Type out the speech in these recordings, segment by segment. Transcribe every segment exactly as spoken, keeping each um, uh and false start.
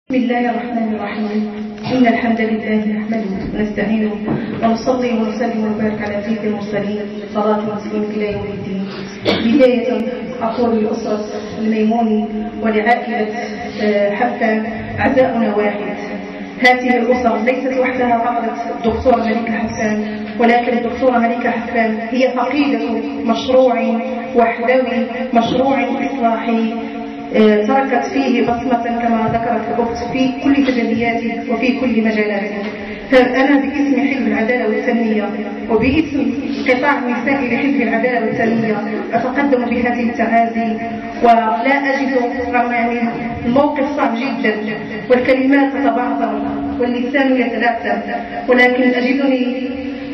بسم الله الرحمن الرحيم. إن الحمد لله نحمده ونستعينه ونصلي ونسلم ونبارك على سيد المرسلين صلاة وتسليم إلى يوم الدين. بداية أقول لأسرة الميموني ولعائلة حفان عزاؤنا واحد. هذه الأسر ليست وحدها فقط الدكتورة ملكة حفان، ولكن الدكتورة ملكة حفان هي فقيدة مشروع وحدوي، مشروع إصلاحي تركت فيه بصمة كما ذكرت الأخت في كل تجلياته وفي كل مجالاته. فأنا باسم حزب العدالة والتنمية وباسم قطاع النساء لحزب العدالة والتنمية أتقدم بهذه التعازي، ولا أجد رغم يعني الموقف صعب جدا والكلمات تتبعضر واللسان يتلعثم، ولكن أجدني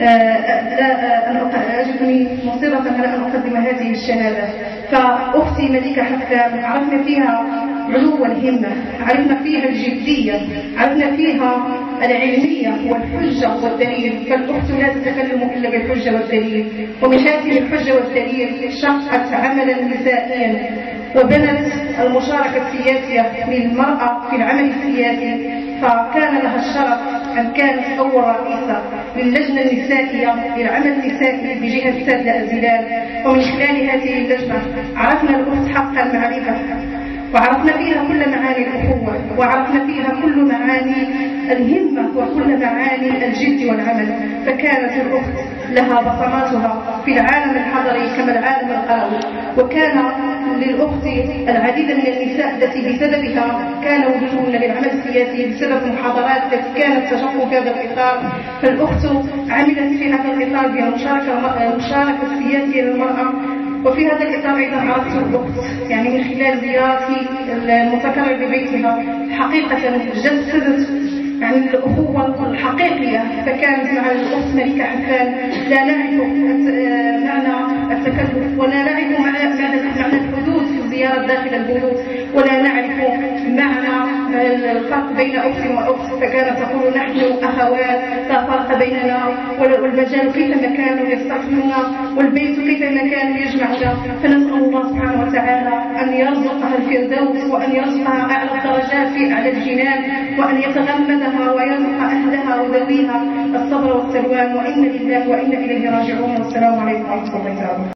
لا أن أجدني مصرة على أن أقدم هذه الشهادة. فأختي ملكة حفان عرفنا فيها علو الهمة، عرفنا فيها الجدية، عرفنا فيها العلمية والحجة والدليل. فالأخت لا تتكلم إلا بالحجة والدليل، ومن هذه الحجة والدليل شقت عملا نسائيا وبنت المشاركة السياسية للمرأة في العمل السياسي، فكان لها الشرف أن كانت أول رئيسة للجنة النسائية للعمل النسائي بجهة سادة الزلال. ومن خلال هذه اللجنة عرفنا الأخت حق المعرفة، وعرفنا فيها كل معاني الأخوة، وعرفنا فيها كل معاني الهمة وكل معاني الجد والعمل. فكانت الأخت لها بصماتها في العالم الحضري كما العالم الغربي، وكان للأخت العديد من النساء التي بسببها كان وجودهن للعمل السياسي بسبب المحاضرات التي كانت تشق في هذا الإطار. فالأخت عملت في هذا الإطار بالمشاركة المشاركة السياسية للمرأة. وفي هذا الإطار أيضا عرفت الأخت يعني من خلال زيارتي المتكرر ببيتها حقيقة جسدت يعني الأخوة الحقيقية. فكانت مع الأخت ملكة حفان لا نعرف معنى التكلف، ولا نعرف معنى معنى الحدود في الزيارة داخل البيوت، ولا نعرف معنى الفرق بين أخت وأخت. فكانت تقول نحن أخوات لا فرق بيننا، والمجال كيفما كانوا يستقبلنا والبيت كيفما كانوا يجمعنا. فنسأل الله سبحانه وتعالى أن يرزقها الفردوس، وأن يرزقها أعلى الدرجات في أعلى الجنان، وأن يتغمدها ويرزق أهلها وذويها الصبر والسلوان. وإنا لله وإنا إليه راجعون. والسلام عليكم ورحمة الله وبركاته.